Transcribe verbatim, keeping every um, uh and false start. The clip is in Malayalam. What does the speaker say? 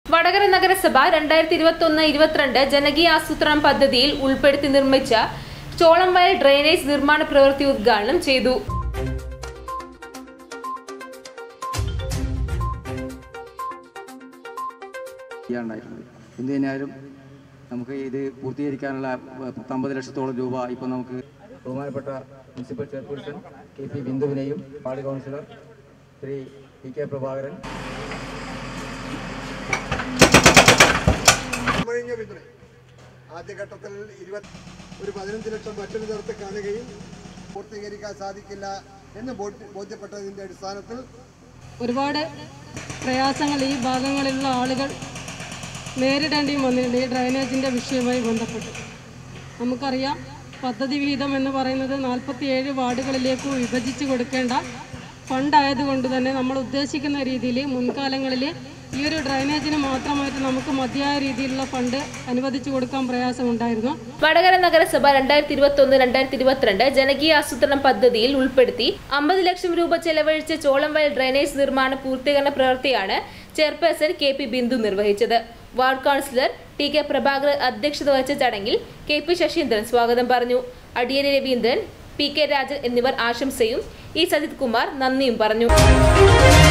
വടകര നഗരസഭ രണ്ടായിരത്തി ഇരുപത്തൊന്ന് ഇരുപത്തിരണ്ട് ജനകീയ ആസൂത്രണ പദ്ധതിയിൽ ഉൾപ്പെടുത്തി നിർമ്മിച്ച ചോളംവയൽ ഡ്രെയിനേജ് നിർമ്മാണ പ്രവൃത്തി ഉദ്ഘാടനം ചെയ്തു. എന്തിനായാലും നമുക്ക് ഇത് പൂർത്തീകരിക്കാനുള്ള പത്തൊമ്പത് ലക്ഷത്തോളം രൂപ ഇപ്പോൾ നമുക്ക് ബഹുമാനപ്പെട്ട മുനിസിപ്പൽ ചെയർപേഴ്സൺ കെ പി ബിന്ദുവിനെയും ward councillor Shri P K Prabhakaran ആദ്യഘട്ടത്തിൽ ഇരുപത്തി ഒരു പതിനഞ്ച് ലക്ഷം മറ്റൊരു തരത്ത് കാണുകയും പൂർത്തീകരിക്കാൻ സാധിക്കില്ല എന്ന് ബോധ്യപ്പെട്ടതിൻ്റെ അടിസ്ഥാനത്തിൽ ഒരുപാട് പ്രയാസങ്ങൾ ഈ ഭാഗങ്ങളിലുള്ള ആളുകൾ നേരിടേണ്ടിയും വന്നിട്ടുണ്ട്. ഈ ഡ്രൈനേജിൻ്റെ വിഷയവുമായി ബന്ധപ്പെട്ട് നമുക്കറിയാം, പദ്ധതി വിഹിതം എന്ന് പറയുന്നത് നാൽപ്പത്തിയേഴ് വാർഡുകളിലേക്ക് വിഭജിച്ച് കൊടുക്കേണ്ട ഫണ്ടായതുകൊണ്ട് തന്നെ നമ്മൾ ഉദ്ദേശിക്കുന്ന രീതിയിൽ മുൻകാലങ്ങളിൽ ഈ ഒരു ഡ്രൈനേജിന് മാത്രമായിട്ട് നമുക്ക് മതിയായ രീതിയിലുള്ള ഫണ്ട് അനുവദിച്ചു കൊടുക്കാൻ പ്രയാസമുണ്ടായിരുന്നു. വടകര നഗരസഭ രണ്ടായിരത്തി ഇരുപത്തി ഒന്ന് രണ്ടായിരത്തി ഇരുപത്തിരണ്ട് ജനകീയ ആസൂത്രണ പദ്ധതിയിൽ ഉൾപ്പെടുത്തി അമ്പത് ലക്ഷം രൂപ ചെലവഴിച്ച ചോളംവയൽ ഡ്രൈനേജ് നിർമ്മാണ പൂർത്തീകരണ പ്രവൃത്തിയാണ് ചെയർപേഴ്സൺ കെ പി ബിന്ദു നിർവഹിച്ചത്. Ward councillor T K Prabhakaran അധ്യക്ഷത വഹിച്ച ചടങ്ങിൽ കെ പി ശശീന്ദ്രൻ സ്വാഗതം പറഞ്ഞു. അടിയേരി രവീന്ദ്രൻ, പി കെ രാജൻ എന്നിവർ ആശംസയും ഇ സജിത് കുമാർ നന്ദിയും പറഞ്ഞു.